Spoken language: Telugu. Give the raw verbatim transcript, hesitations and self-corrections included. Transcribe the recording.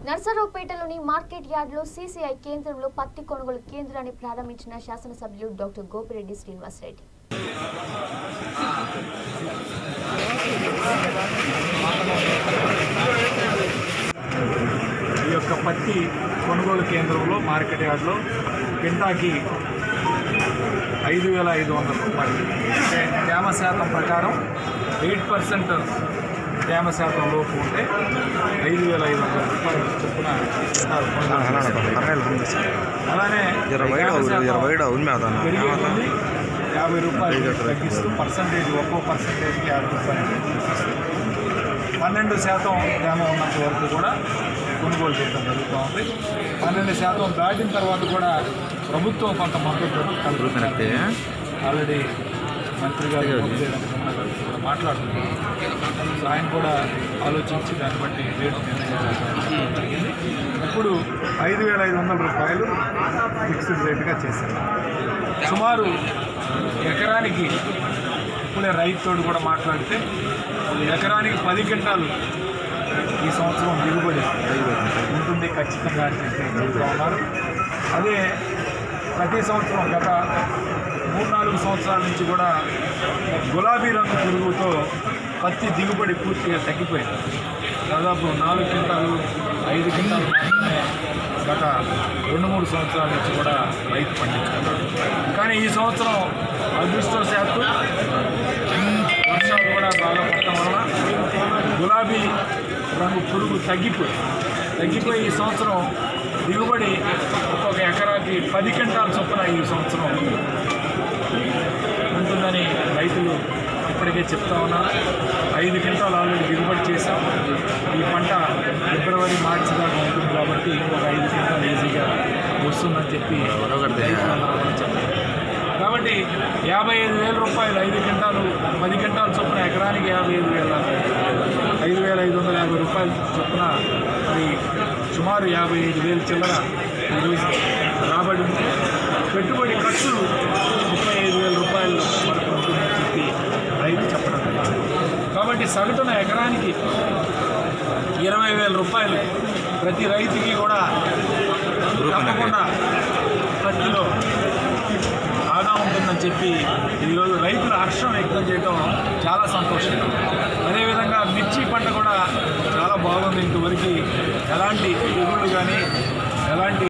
నర్సరావుపేటలోని మార్కెట్ యార్డ్లో సీసీఐ కేంద్రంలో పత్తి కొనుగోలు కేంద్రాన్ని ప్రారంభించిన శాసనసభ్యులు డాక్టర్ గోపిరెడ్డి శ్రీనివాసరెడ్డి. ఈ యొక్క పత్తి కొనుగోలు కేంద్రంలో మార్కెట్ యార్డ్లో కింటాకి ఐదు వేల ఐదు వందల రూపాయలు అంటే తేమ శాతం ప్రకారం ఎయిట్ పర్సెంట్ తేమ శాతం లోపు ఉంటే ఐదు వేల ఐదు వందల రూపాయలు చొప్పున అలానే పెరిగే కొద్ది యాభై రూపాయలు తగ్గిస్తూ పర్సంటేజ్ ఒక్కో పర్సంటేజ్కి యాభై రూపాయలు పన్నెండు శాతం తేమ ఉన్నంత వరకు కూడా కొనుగోలు చేయడం జరుగుతూ ఉంది. పన్నెండు శాతం దాటిన తర్వాత కూడా ప్రభుత్వం కొంత మద్దతు కలుగుతున్నట్టే ఆల్రెడీ మంత్రి గారు మాట్లాడుతున్నారు. సో ఆయన కూడా ఆలోచించి దాన్ని బట్టి రేటు నిర్ణయించడం జరిగింది. ఇప్పుడు ఐదు వేల ఐదు వందల రూపాయలు ఫిక్స్డ్ రేటుగా చేశారు. సుమారు ఎకరానికి ఇప్పుడే రైతుతోడు కూడా మాట్లాడితే ఎకరానికి పది క్వింటాలు ఈ సంవత్సరం దిగుబడి ఉంటుంది ఖచ్చితంగా చెప్తూ ఉన్నారు. అదే ప్రతి సంవత్సరం గత మూడు నాలుగు సంవత్సరాల నుంచి కూడా గులాబీ రంగు పురుగుతో పత్తి దిగుబడి పూర్తిగా తగ్గిపోయింది. దాదాపు నాలుగు క్వింటాలు ఐదు క్వింటాలు మాత్రమే గత రెండు మూడు సంవత్సరాల నుంచి కూడా రైతు పండించుకున్నారు. కానీ ఈ సంవత్సరం అదృష్టవశాత్తు వర్షాలు కూడా బాగా పడటం వలన గులాబీ రంగు పురుగు తగ్గిపోయి తగ్గిపోయి ఈ సంవత్సరం దిగుబడి ఒక్కొక్క ఎకరాకి పది క్వింటాల చొప్పున ఈ సంవత్సరం ఉంటుందని రైతులు ఇప్పటికే చెప్తా ఉన్నారు. ఐదు క్వింటాలు ఆల్రెడీ దిగుబడి చేశాం. ఈ పంట ఫిబ్రవరి మార్చి దాకా ఉంటుంది కాబట్టి ఇంకొక ఐదు క్వింటాలు ఈజీగా వస్తుందని చెప్పి చెప్పారు. కాబట్టి యాభై ఐదు వేల రూపాయలు ఐదు క్వింటాలు పది క్వింటాల చొప్పున ఎకరానికి యాభై ఐదు వేల ఐదు వేల ఐదు వందల యాభై రూపాయల చొప్పున మరి సుమారు యాభై ఐదు వేలు చిల్లర ఈరోజు రాబడి ఉంది. పెట్టుబడి ఖర్చులు ముప్పై ఐదు వేల రూపాయలు వరకు ఉంటుందని చెప్పి రైతు చెప్పడం జరిగింది. కాబట్టి సగటున ఎకరానికి ఇరవై వేల రూపాయలు ప్రతి రైతుకి కూడా తప్పకుండా పత్తిలో ఆదా ఉంటుందని చెప్పి ఈరోజు రైతులు హర్షం వ్యక్తం చేయడం చాలా సంతోషంగా. అదేవిధంగా మిర్చి పంట కూడా చాలా బాగుంది. ఇంతవరకు ఎలాంటి తెగుళ్ళు కానీ ఎలాంటి